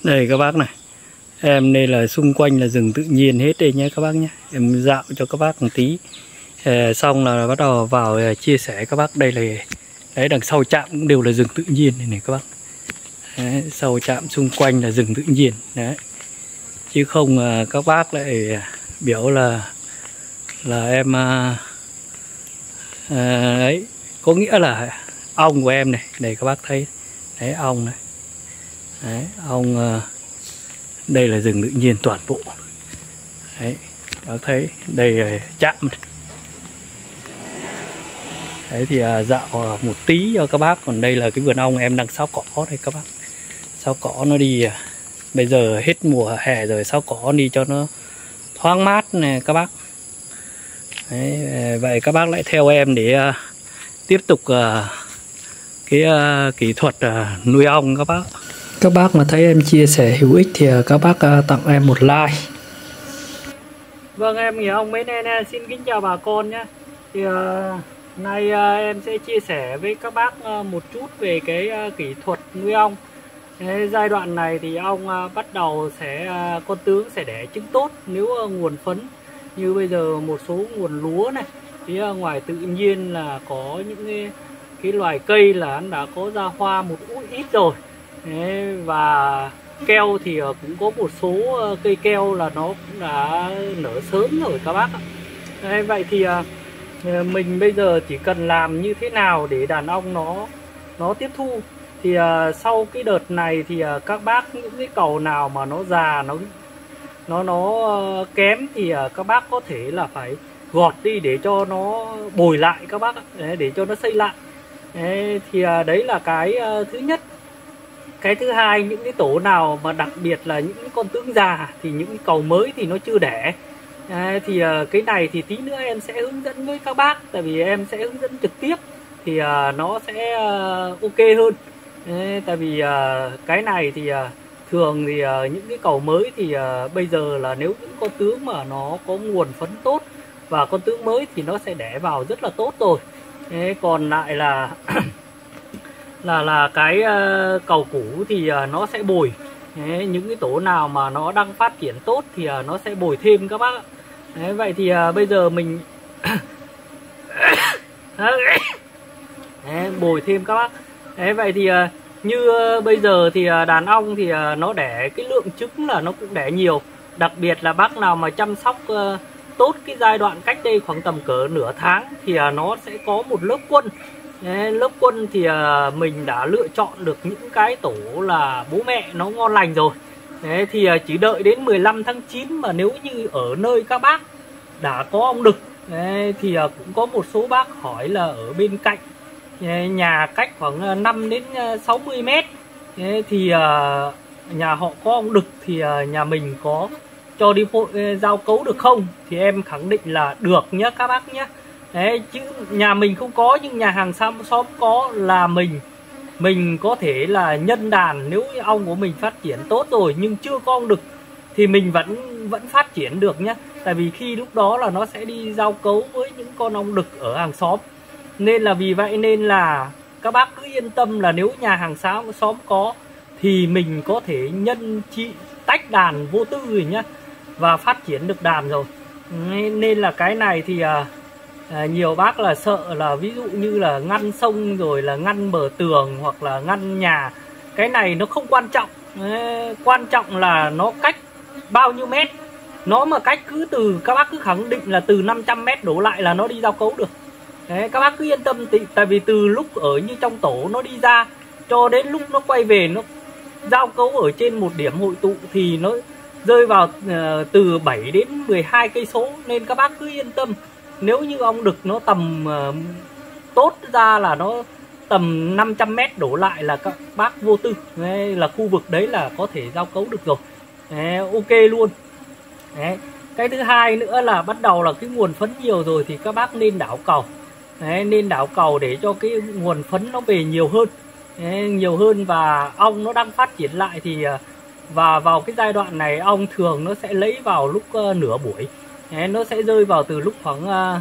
Đây các bác này, em đây là xung quanh là rừng tự nhiên hết đây nhé các bác nhé. Em dạo cho các bác một tí, xong là bắt đầu vào chia sẻ các bác. Đây là đấy, đằng sau trạm cũng đều là rừng tự nhiên này, này các bác. Đấy, sau trạm xung quanh là rừng tự nhiên đấy, chứ không các bác lại biểu là em đấy, có nghĩa là ong của em này, đây các bác thấy đấy, ong này đấy, ong đây là rừng tự nhiên toàn bộ đấy, bác thấy đây là trạm này. Đấy thì dạo một tí cho các bác. Còn đây là cái vườn ong em đang xáo cỏ đây các bác. Xáo cỏ nó đi, bây giờ hết mùa hè rồi, xáo cỏ đi cho nó thoáng mát này các bác. Đấy, vậy các bác lại theo em để tiếp tục cái kỹ thuật nuôi ong các bác. Các bác mà thấy em chia sẻ hữu ích thì các bác tặng em một like. Vâng, em Nghĩa Ong Mấy Nè xin kính chào bà con nhé. Thì nay em sẽ chia sẻ với các bác một chút về cái kỹ thuật nuôi ong. Giai đoạn này thì ong bắt đầu con tướng sẽ đẻ trứng tốt nếu nguồn phấn như bây giờ một số nguồn lúa này, thì ngoài tự nhiên là có những cái loài cây là đã có ra hoa một ít rồi. Và keo thì cũng có một số cây keo là nó cũng đã nở sớm rồi các bác ạ. Vậy thì mình bây giờ chỉ cần làm như thế nào để đàn ong nó tiếp thu. Thì sau cái đợt này thì các bác những cái cầu nào mà nó già, nó kém thì các bác có thể là phải gọt đi để cho nó bồi lại các bác ạ, để cho nó xây lại. Thì đấy là cái thứ nhất. Cái thứ hai, những cái tổ nào mà đặc biệt là những cái con tướng già thì những cái cầu mới thì nó chưa đẻ. Thì cái này thì tí nữa em sẽ hướng dẫn với các bác, tại vì em sẽ hướng dẫn trực tiếp thì nó sẽ ok hơn. Tại vì cái này thì thường thì những cái cầu mới thì bây giờ là nếu những con tướng mà nó có nguồn phấn tốt và con tướng mới thì nó sẽ đẻ vào rất là tốt rồi. Còn lại là là cái cầu cũ thì nó sẽ bồi. Những cái tổ nào mà nó đang phát triển tốt thì nó sẽ bồi thêm các bác. Vậy thì bây giờ mình bồi thêm các bác. Vậy thì như bây giờ thì đàn ong thì nó đẻ cái lượng trứng là nó cũng đẻ nhiều. Đặc biệt là bác nào mà chăm sóc tốt cái giai đoạn cách đây khoảng tầm cỡ nửa tháng thì nó sẽ có một lớp quân. Lớp quân thì mình đã lựa chọn được những cái tổ là bố mẹ nó ngon lành rồi. Thì chỉ đợi đến 15 tháng 9 mà nếu như ở nơi các bác đã có ong đực thì cũng có một số bác hỏi là ở bên cạnh nhà cách khoảng 5 đến 60 mét thì nhà họ có ong đực thì nhà mình có cho đi giao cấu được không? Thì em khẳng định là được nhé các bác nhé. Chứ nhà mình không có nhưng nhà hàng xóm có là mình có thể là nhân đàn. Nếu ong của mình phát triển tốt rồi nhưng chưa có ong đực thì mình vẫn phát triển được nhé. Tại vì khi lúc đó là nó sẽ đi giao cấu với những con ong đực ở hàng xóm. Nên là vì vậy nên là các bác cứ yên tâm là nếu nhà hàng xóm có thì mình có thể nhân trị tách đàn vô tư rồi nhá, và phát triển được đàn rồi. Nên là cái này thì nhiều bác là sợ là ví dụ như là ngăn sông rồi là ngăn bờ tường hoặc là ngăn nhà. Cái này nó không quan trọng. Quan trọng là nó cách bao nhiêu mét. Nó mà cách các bác cứ khẳng định là từ 500 mét đổ lại là nó đi giao cấu được. Các bác cứ yên tâm, tại vì từ lúc ở như trong tổ nó đi ra cho đến lúc nó quay về nó giao cấu ở trên một điểm hội tụ thì nó rơi vào từ 7 đến 12 cây số. Nên các bác cứ yên tâm. Nếu như ong đực nó tầm tốt ra là nó tầm 500 mét đổ lại là các bác vô tư. Là khu vực đấy là có thể giao cấu được rồi. Ok luôn. Cái thứ hai nữa là bắt đầu là cái nguồn phấn nhiều rồi thì các bác nên đảo cầu. Nên đảo cầu để cho cái nguồn phấn nó về nhiều hơn. Và ong nó đang phát triển lại thì và vào cái giai đoạn này ong thường nó sẽ lấy vào lúc nửa buổi. Nó sẽ rơi vào từ lúc khoảng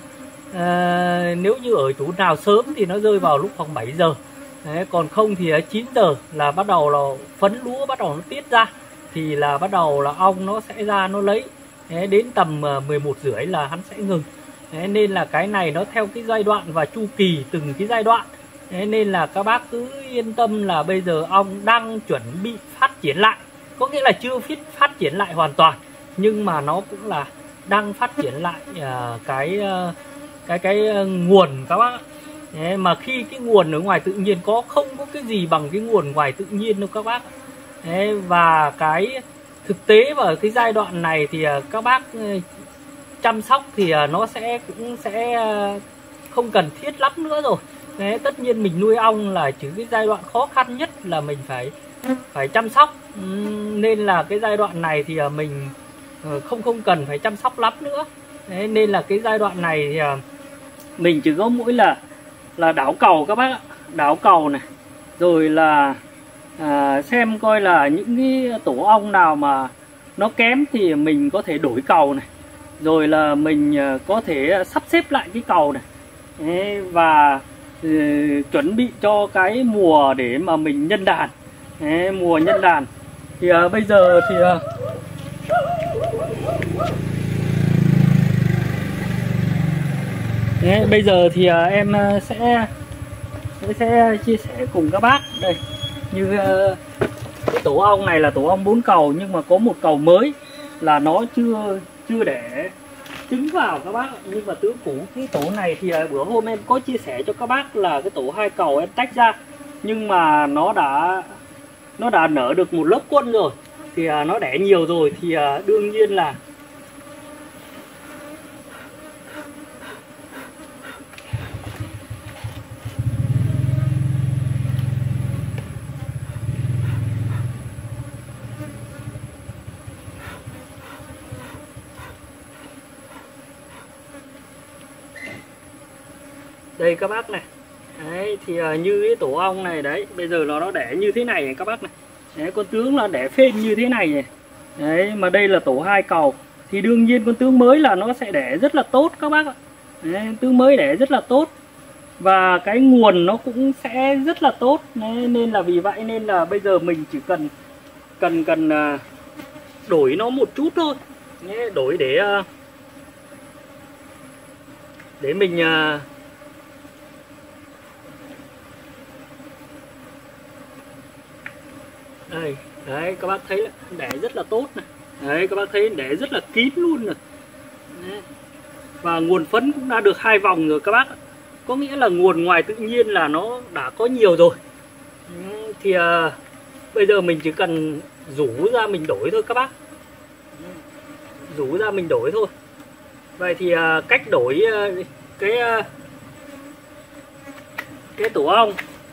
nếu như ở chỗ nào sớm thì nó rơi vào lúc khoảng 7 giờ. Còn không thì 9 giờ là bắt đầu là phấn lúa bắt đầu nó tiết ra. thì là bắt đầu là ong nó sẽ ra nó lấy. Đấy, đến tầm 11 rưỡi là hắn sẽ ngừng. Đấy, nên là cái này nó theo cái giai đoạn và chu kỳ từng cái giai đoạn. Đấy, nên là các bác cứ yên tâm là bây giờ ong đang chuẩn bị phát triển lại. Có nghĩa là chưa phát triển lại hoàn toàn, nhưng mà nó cũng là đang phát triển lại cái nguồn các bác. Đấy, mà khi cái nguồn ở ngoài tự nhiên không có cái gì bằng cái nguồn ngoài tự nhiên đâu các bác. Đấy, và cái thực tế vào cái giai đoạn này thì các bác chăm sóc thì nó cũng sẽ không cần thiết lắm nữa rồi. Đấy, tất nhiên mình nuôi ong là chỉ cái giai đoạn khó khăn nhất là mình phải chăm sóc, nên là cái giai đoạn này thì mình không cần phải chăm sóc lắm nữa. Đấy, nên là cái giai đoạn này thì mình chỉ có mỗi là đảo cầu các bác ạ, đảo cầu này, rồi là xem coi là những cái tổ ong nào mà nó kém thì mình có thể đổi cầu này, rồi là mình có thể sắp xếp lại cái cầu này. Đấy, và chuẩn bị cho cái mùa để mà mình nhân đàn. Đấy, mùa nhân đàn thì bây giờ thì đấy, bây giờ thì em sẽ chia sẻ cùng các bác đây. Như cái tổ ong này là tổ ong 4 cầu, nhưng mà có một cầu mới là nó chưa đẻ trứng vào các bác. Nhưng mà tướng cũ cái tổ này thì bữa hôm em có chia sẻ cho các bác là cái tổ 2 cầu em tách ra, nhưng mà nó đã nở được một lớp quân rồi, thì nó đẻ nhiều rồi thì đương nhiên là đây các bác này. Đấy, thì như cái tổ ong này đấy, bây giờ nó đẻ như thế này các bác này. Đấy, con tướng là đẻ phên như thế này. Đấy, mà đây là tổ 2 cầu thì đương nhiên con tướng mới là nó sẽ đẻ rất là tốt các bác ạ. Đấy, tướng mới đẻ rất là tốt và cái nguồn nó cũng sẽ rất là tốt. Đấy, nên là vì vậy nên là bây giờ mình chỉ cần đổi nó một chút thôi. Đấy, đổi để mình đây, đấy các bác thấy là đẻ rất là tốt này. Đấy, các bác thấy đẻ rất là kín luôn rồi. Đấy. Và nguồn phấn cũng đã được 2 vòng rồi các bác. Có nghĩa là nguồn ngoài tự nhiên là nó đã có nhiều rồi. Thì bây giờ mình chỉ cần rủ ra mình đổi thôi các bác. Rủ ra mình đổi thôi. Vậy thì cách đổi cái tổ ong.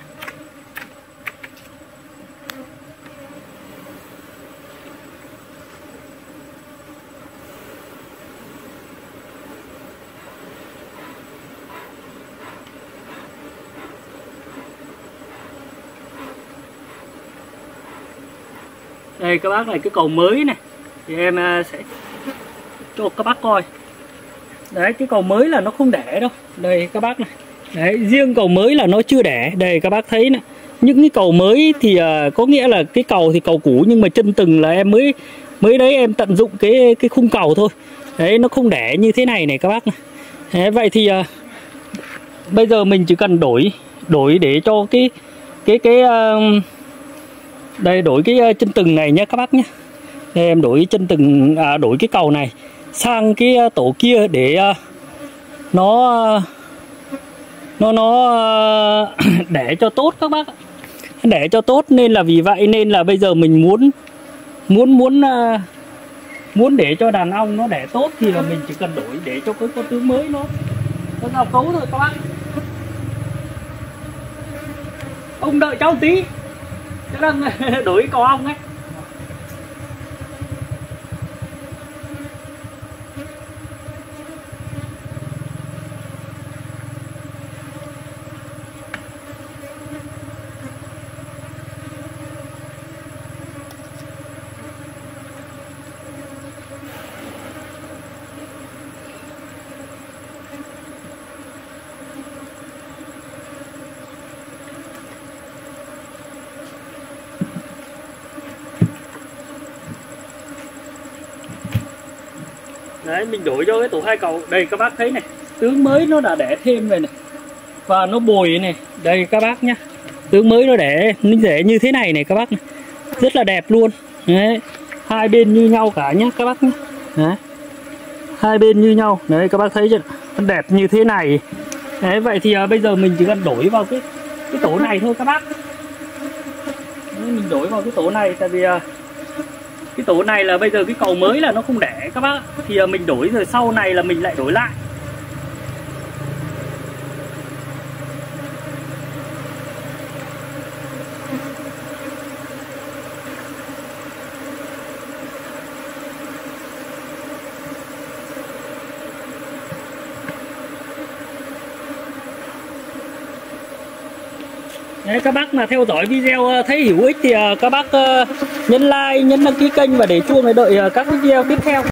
Đây các bác này, cái cầu mới này thì em sẽ cho các bác coi. Đấy, cái cầu mới là nó không đẻ đâu. Đây các bác này. Đấy, riêng cầu mới là nó chưa đẻ. Đây các bác thấy này. Những cái cầu mới thì có nghĩa là cái cầu thì cầu cũ, nhưng mà chân từng là em mới đấy em tận dụng cái khung cầu thôi. Đấy, nó không đẻ như thế này này các bác này. Đấy, vậy thì bây giờ mình chỉ cần đổi để cho đây, đổi cái chân từng này nhé các bác nhé. Đây em đổi chân từng đổi cái cầu này sang cái tổ kia để nó để cho tốt các bác, để cho tốt. Nên là vì vậy nên là bây giờ mình muốn để cho đàn ong nó đẻ tốt thì là mình chỉ cần đổi để cho cái con tướng mới nó giao cấu thôi các bác. Ông đợi cháu tí, cháu đang đổi cầu ong ấy. Đấy, mình đổi cho cái tổ 2 cầu. Đây các bác thấy này, tướng mới nó đã đẻ thêm rồi này, và nó bồi này. Đây các bác nhá, tướng mới nó để như thế này này các bác này. Rất là đẹp luôn. Đấy, hai bên như nhau cả nhá các bác nhá. Đấy, hai bên như nhau. Đấy các bác thấy chưa, nó đẹp như thế này. Đấy, vậy thì bây giờ mình chỉ cần đổi vào cái tổ này thôi các bác. Đấy, mình đổi vào cái tổ này, tại vì cái tổ này là bây giờ cái cầu mới là nó không đẻ các bác. Thì mình đổi rồi sau này là mình lại đổi lại. Đấy, các bác mà theo dõi video thấy hữu ích thì các bác nhấn like, nhấn đăng ký kênh và để chuông để đợi các video tiếp theo.